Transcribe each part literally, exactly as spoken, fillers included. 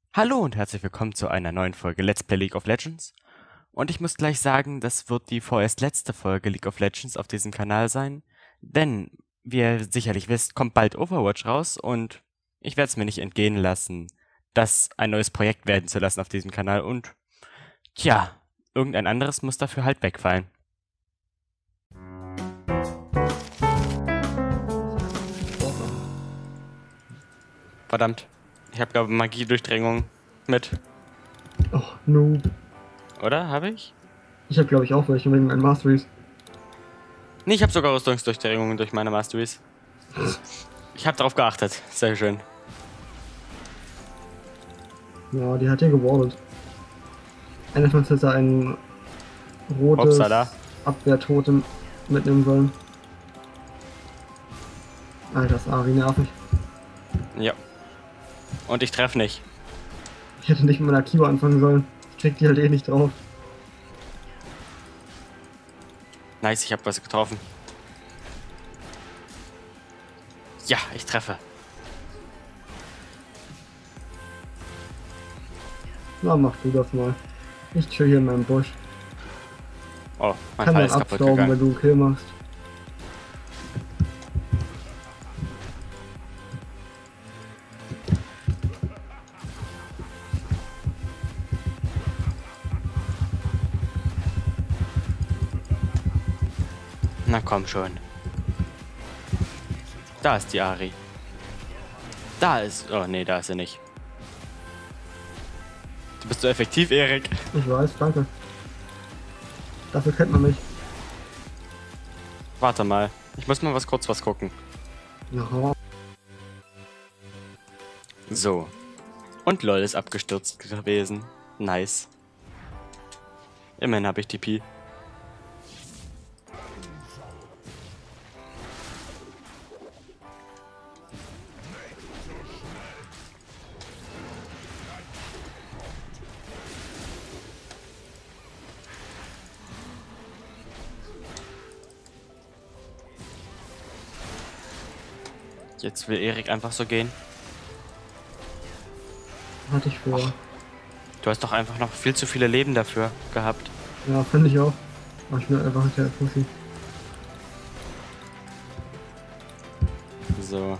Hallo und herzlich willkommen zu einer neuen Folge Let's Play League of Legends. Und ich muss gleich sagen, das wird die vorerst letzte Folge League of Legends auf diesem Kanal sein, denn, wie ihr sicherlich wisst, kommt bald Overwatch raus und ich werde es mir nicht entgehen lassen, das ein neues Projekt werden zu lassen auf diesem Kanal und, tja, irgendein anderes muss dafür halt wegfallen. Verdammt, ich habe glaube Magiedurchdringung mit, Oh, Noob. oder? Habe ich? Ich habe, glaube ich, auch welche wegen meinen Masteries. Nee, ich habe sogar Rüstungsdurchdringungen durch meine Masteries. Ich habe darauf geachtet, sehr schön. Ja, die hat ja gewardet. Einer von uns hätte ein rotes Upsala. Abwehrtotem mitnehmen sollen. Alter, ist Ari nervig. Ja. Und ich treffe nicht. Ich hätte nicht mit meiner Kiba anfangen sollen. Ich krieg die halt eh nicht drauf. Nice, ich habe was getroffen. Ja, ich treffe. Na, mach du das mal. Ich chill hier in meinem Busch. Oh, mein Kann Fall man ist kaputt abstauben, wenn gegangen. du einen Kill machst. Na komm schon. Da ist die Ari. Da ist... Oh, nee, da ist sie nicht. Du bist so effektiv, Erik. Ich weiß, danke. Dafür kennt man mich. Warte mal. Ich muss mal was kurz was gucken. Ja, So. Und LOL ist abgestürzt gewesen. Nice. Immerhin habe ich T P. Jetzt will Erik einfach so gehen. hatte ich vor. Du hast doch einfach noch viel zu viele Leben dafür gehabt. Ja, finde ich auch. Mach ich mir einfach hinterher Pussy. So.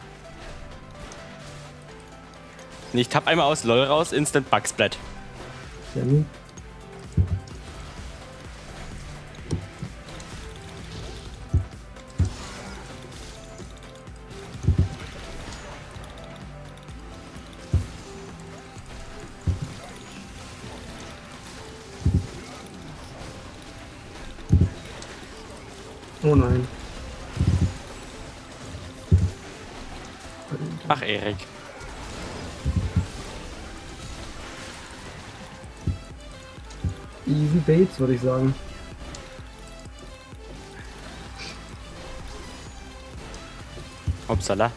Nee, ich tapp einmal aus LOL raus, Instant Bugsplat. Ja, nie. Oh nein. Ach, Erik. Easy Baits, würde ich sagen. Upsala.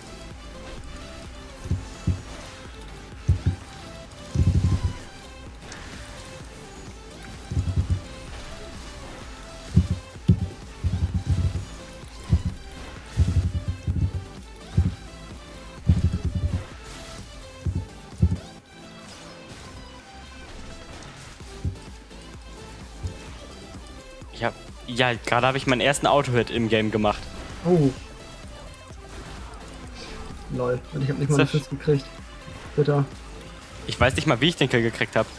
Ich hab... Ja, gerade habe ich meinen ersten Auto-Hit im Game gemacht. Oh. Lol. Und ich habe nicht mal einen Schuss gekriegt. Bitte. Ich weiß nicht mal, wie ich den Kill gekriegt habe.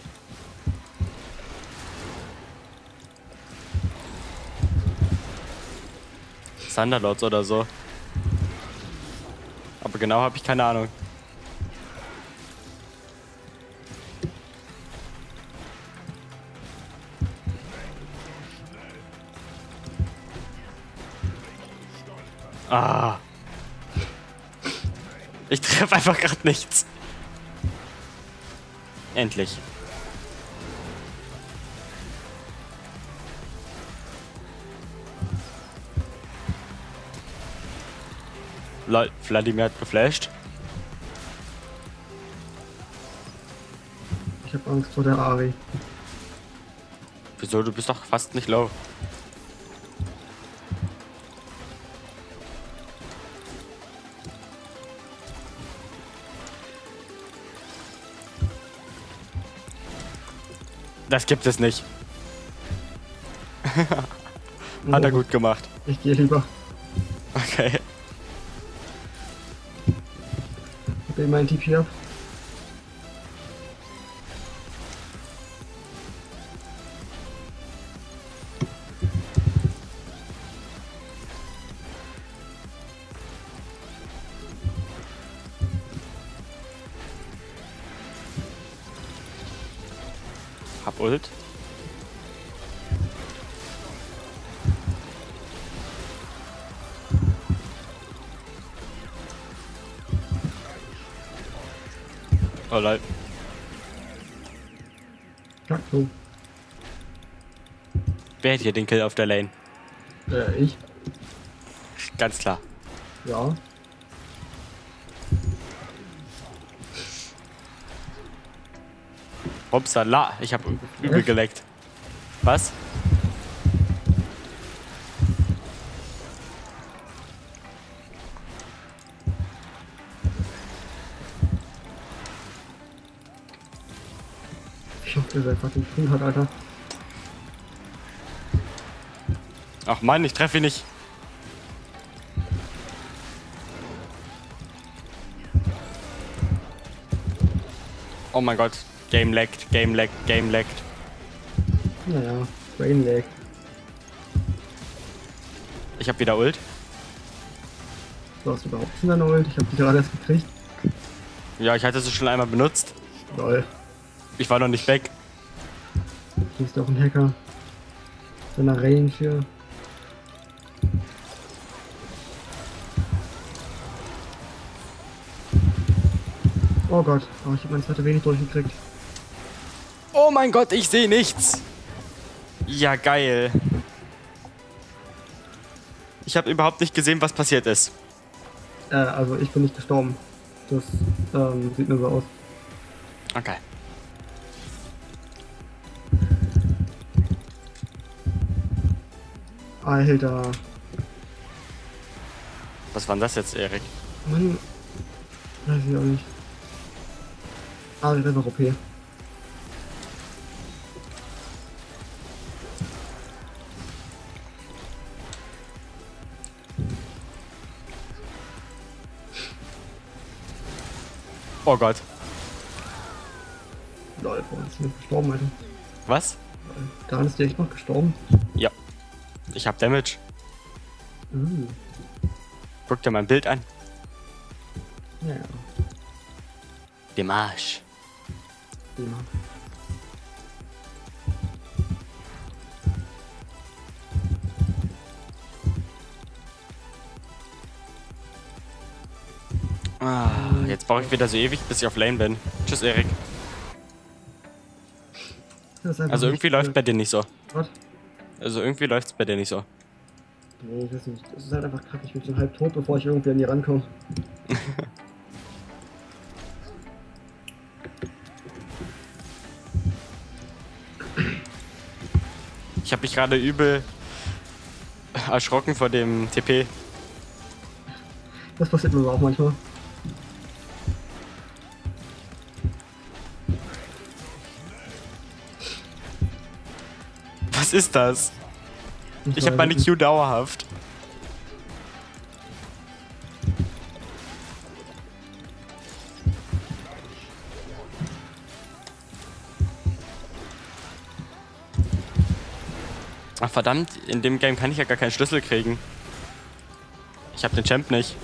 Thunderlords oder so. Aber genau habe ich keine Ahnung. Ah. Ich treffe einfach gerade nichts. Endlich. Lol, Vladimir hat geflasht. Ich habe Angst vor der Ari. Wieso? Du bist doch fast nicht low. Das gibt es nicht. Hat er gut gemacht. Ich gehe lieber. Okay. Ich will meinen T P ab. Hab Ult. Oh lol. Kaktus. Wer hat hier den Kill auf der Lane? Äh, ich? Ganz klar. Ja. Upsala, ich hab übel Echt? geleckt. Was? Ich hoffe, ihr seid fucking früh hat, Alter. Ach Mann, ich treffe ihn nicht. Oh mein Gott. Game lagged, Game lagged, Game lagged. Naja, Brain Lag. Ich hab wieder Ult. Du hast überhaupt schon deine Ult. Ich hab die gerade erst gekriegt. Ja, ich hatte sie schon einmal benutzt. Lol. Ich war noch nicht weg. Du bist doch ein Hacker. Deiner Range hier. Oh Gott, oh, ich habe meine zweite wenig durchgekriegt. Oh mein Gott, ich sehe nichts. Ja, geil. Ich habe überhaupt nicht gesehen, was passiert ist. Äh, also ich bin nicht gestorben. Das ähm, sieht nur so aus. Okay. Alter. Was war denn das jetzt, Erik? Mann. Weiß ich auch nicht. Ah, der war O P. Oh Gott. Lol, vor uns ist nicht gestorben, Alter. Was? Da ist die echt noch gestorben. Ja. Ich hab Damage. Uh. Guck dir mein Bild an. Ja, Dem Arsch. prima. Ah, jetzt brauche ich wieder so ewig, bis ich auf Lane bin. Tschüss, Erik. Das ist einfach Also irgendwie nicht, läuft äh, bei dir nicht so. Was? Also irgendwie läuft's bei dir nicht so. Nee, ich weiß nicht. Das ist halt einfach kacke. Ich bin schon halb tot, bevor ich irgendwie an die rankomme. Ich habe mich gerade übel erschrocken vor dem T P. Das passiert mir auch manchmal. Was ist das? Ich weiß habe meine nicht. Q dauerhaft. Ach verdammt, in dem Game kann ich ja gar keinen Schlüssel kriegen. Ich habe den Champ nicht.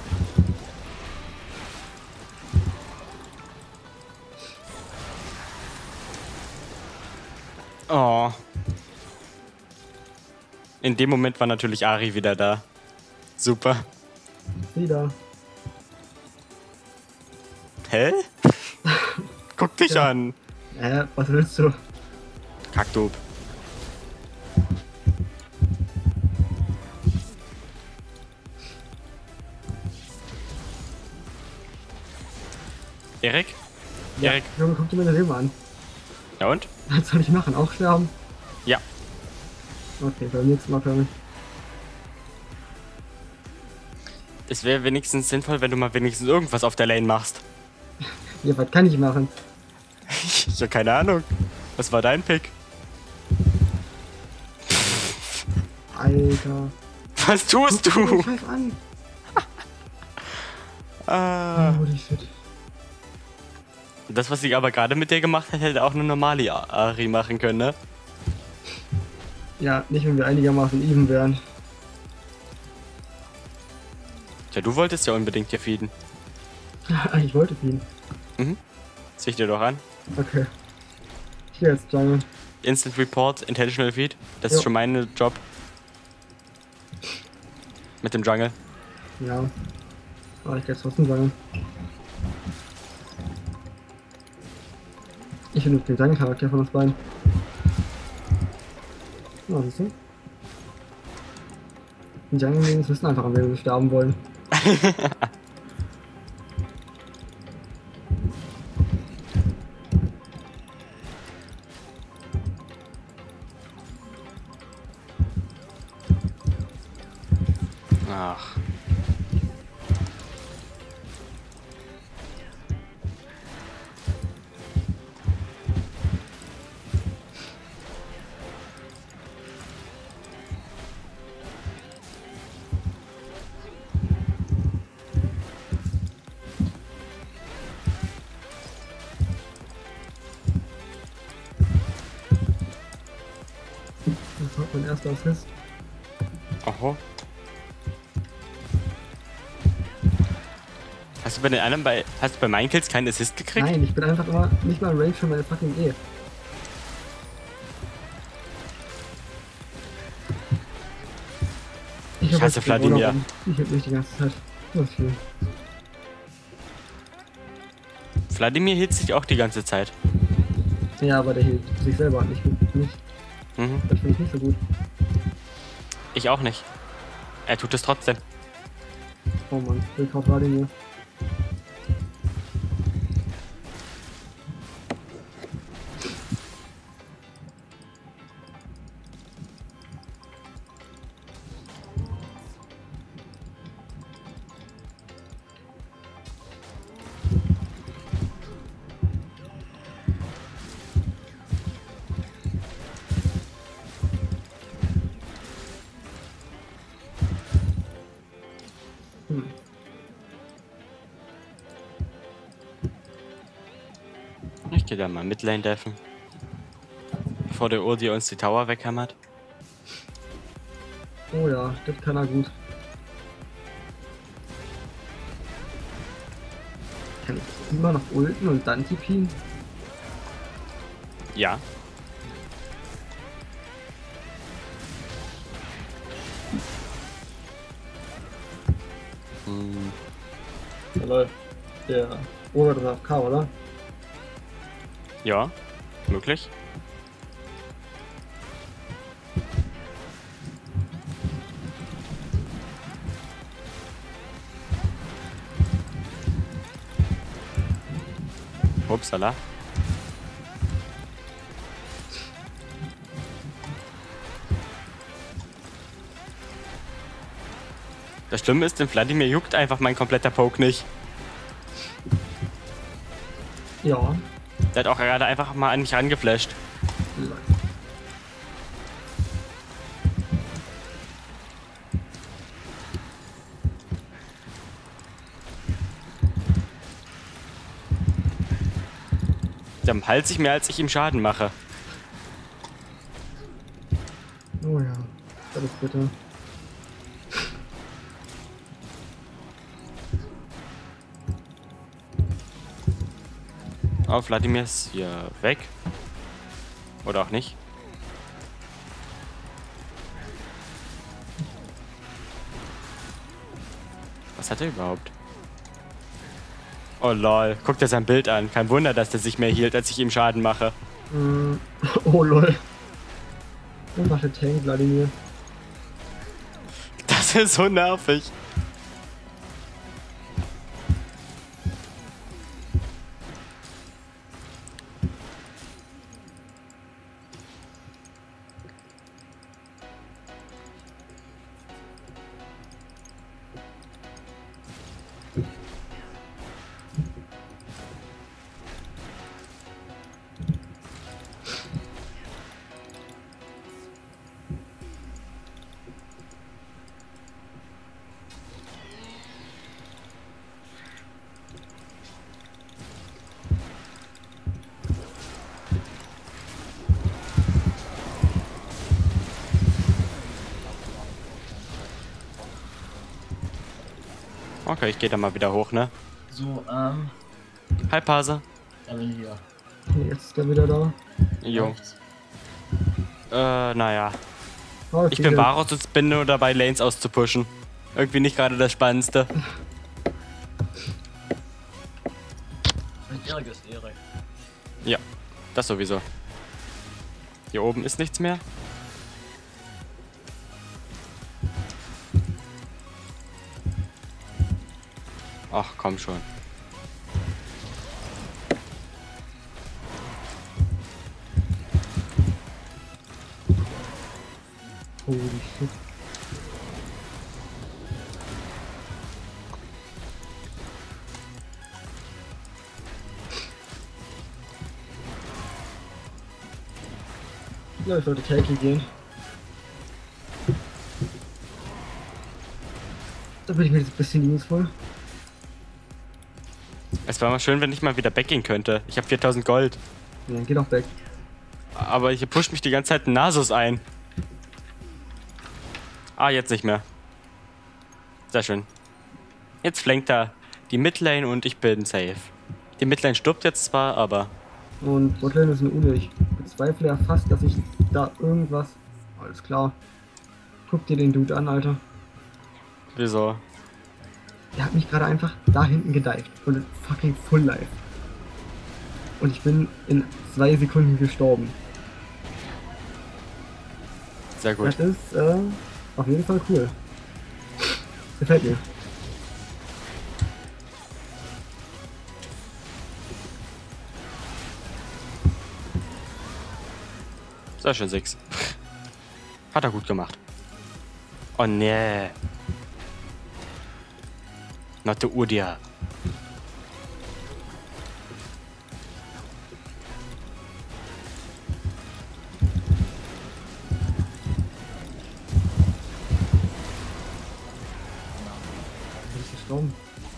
Oh. In dem Moment war natürlich Ari wieder da. Super. Wieder. Hä? Guck dich Ja. an. Äh, was willst du? Kackdoof. Erik? Ja, Erik? Junge, guck dir meine Leben an. Ja und? Was soll ich machen? Auch sterben? Ja. Okay, beim nächsten Mal für mich. Es wäre wenigstens sinnvoll, wenn du mal wenigstens irgendwas auf der Lane machst. Ja, was kann ich machen? Ich hab keine Ahnung. Was war dein Pick? Alter. Was tust Guck dir den du? Scheiß an. Ah. Holy shit. Das, was ich aber gerade mit dir gemacht hat, hätte auch eine normale Ari machen können, ne? Ja, nicht wenn wir einigermaßen even wären. Tja, du wolltest ja unbedingt hier feeden. Ich wollte ihn. Mhm. Sieh ich dir doch an. Okay. Hier jetzt, Jungle. Instant Report, Intentional Feed. Das Jo. ist schon mein Job. Mit dem Jungle. Ja. Aber ich kann jetzt trotzdem sagen. Ich bin den seinen Charakter von uns beiden. Na, siehst du? Die Jungle wissen einfach, an wen wir sterben wollen. Ach. Das war mein erster Assist. Oho. Hast du bei den anderen bei. Hast du bei meinen Kills keinen Assist gekriegt? Nein, ich bin einfach immer nicht mal im Range für meine fucking E. Ich hab hasse jetzt Vladimir. Corona rum. Ich hab mich die ganze Zeit. Das ist viel. Vladimir hielt sich auch die ganze Zeit. Ja, aber der hielt sich selber nicht gut. Nicht. Mhm. Das finde ich nicht so gut. Ich auch nicht. Er tut es trotzdem. Oh Mann, ich kauf Vladimir. Hm. Ich geh da mal Midlane deffen. Bevor der Urdi uns die Tower weghämmert. Oh ja, das kann er gut. Kann ich immer noch ulten und dann T P? Ja. Hm. Ja, läuft. Der Robert ist auf K, oder? Ja, möglich. Upsala. Das Schlimme ist, den Vladimir juckt einfach mein kompletter Poke nicht. Ja. Der hat auch gerade einfach mal an mich rangeflasht. Der heilt sich mehr, als ich ihm Schaden mache. Oh ja, das ist bitter. Oh, Vladimir ist hier weg. Oder auch nicht. Was hat er überhaupt? Oh lol, guck dir sein Bild an. Kein Wunder, dass der sich mehr hielt, als ich ihm Schaden mache. Mm, oh lol. Was macht der Tank, Vladimir? Das ist so nervig. Okay, ich gehe da mal wieder hoch, ne? So, ähm, Hi, Pase. da bin ich wieder. Jetzt ist er wieder da. Jo. Läuft's? Äh, naja. Oh, Ich bin Varus und bin nur dabei, Lanes auszupushen. Irgendwie nicht gerade das Spannendste. Und Erik ist Erik. Ja, das sowieso. Hier oben ist nichts mehr. Ach, komm schon. Holy shit. Ja, ich sollte Tackle gehen. Da bin ich mir jetzt ein bisschen useful. Es wäre mal schön, wenn ich mal wieder weggehen könnte. Ich habe viertausend Gold. Ja, dann geh doch weg. Aber hier pusht mich die ganze Zeit ein Nasus ein. Ah, jetzt nicht mehr. Sehr schön. Jetzt flankt er die Midlane und ich bin safe. Die Midlane stirbt jetzt zwar, aber... Und Botlane ist eine Ule. Ich bezweifle ja fast, dass ich da irgendwas... Alles klar. Guck dir den Dude an, Alter. Wieso? Der hat mich gerade einfach da hinten gedived. Und ist fucking full life. Und ich bin in zwei Sekunden gestorben. Sehr gut. Das ist äh, auf jeden Fall cool. Gefällt mir. Sehr schön, Six. Hat er gut gemacht. Oh nee. Not the Udia. Das ist gestorben.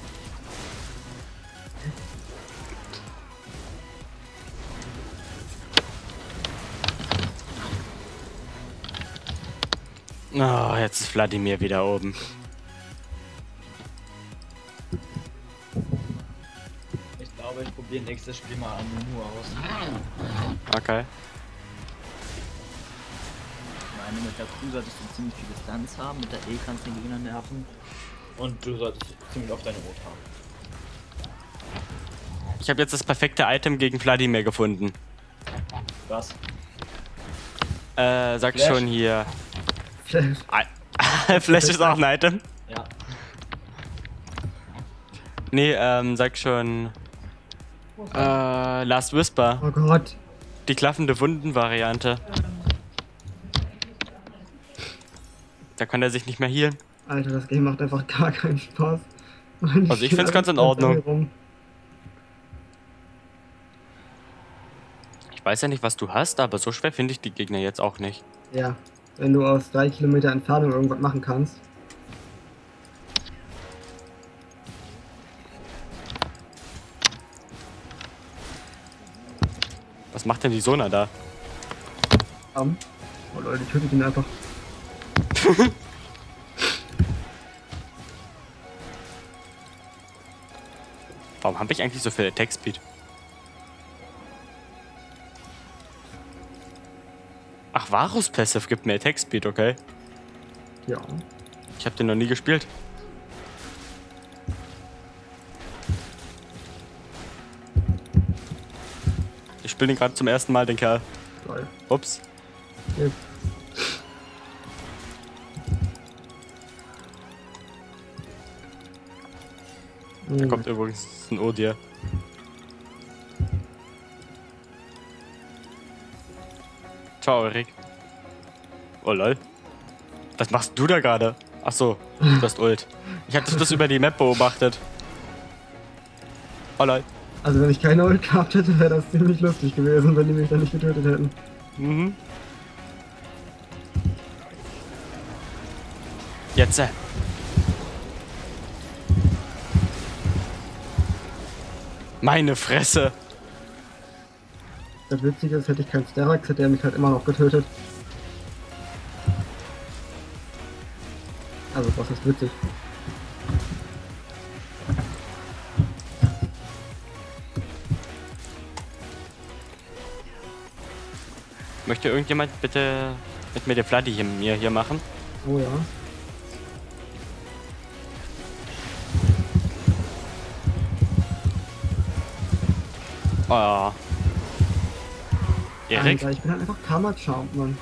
Oh, jetzt ist Wladimir wieder oben. Ich glaube, ich probiere nächstes Spiel mal an Mumu aus. Okay. Ich meine, mit der Q solltest du ziemlich viel Distanz haben, mit der E kannst du den Gegner nerven. Und du solltest ziemlich oft deine Rot haben. Ich habe jetzt das perfekte Item gegen Wladimir gefunden. Was? Äh, sag Flash? schon hier. Flash. I- Flash ist auch ein Item. Ja. Nee, ähm, sag schon. Äh, Last Whisper. Oh Gott. Die klaffende Wunden-Variante. Da kann er sich nicht mehr healen. Alter, das Game macht einfach gar keinen Spaß. Und Also ich stehe find's ganz in einfach Ordnung. hier rum. Ich weiß ja nicht, was du hast, aber so schwer finde ich die Gegner jetzt auch nicht. Ja, wenn du aus drei Kilometer Entfernung irgendwas machen kannst. Was macht denn die Sona da? Um, oh Leute, tötet ihn einfach. Warum habe ich eigentlich so viel Attack Speed? Ach, Varus Passive gibt mir Attack Speed, okay. Ja. Ich habe den noch nie gespielt. Ich spiele den gerade zum ersten Mal, den Kerl. Geil. Ups. Jetzt. Da kommt übrigens ein Odir. Ciao, Erik. Oh lol. Was machst du da gerade? Ach so, du hast Ult. Ich hab das bloß über die Map beobachtet. Oh lol. Also wenn ich keine Ult gehabt hätte, wäre das ziemlich lustig gewesen, wenn die mich dann nicht getötet hätten. Mhm. Jetzt. Äh. Meine Fresse. Das Witzige ist, hätte ich keinen Sterax, hätte er mich halt immer noch getötet. Also, was ist witzig? Möchte irgendjemand bitte mit mir die Fladdy hier, mir hier machen? Oh ja. Oh. Erik? Alter, ich bin halt einfach Karma-Charmed, Mann.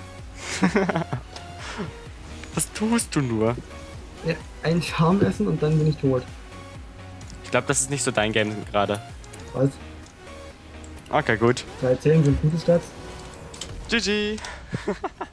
Was tust du nur? Ja, einen Charme essen und dann bin ich tot. Ich glaube, das ist nicht so dein Game gerade. Was? Okay, gut. zwei zehn sind gute Stats. G G.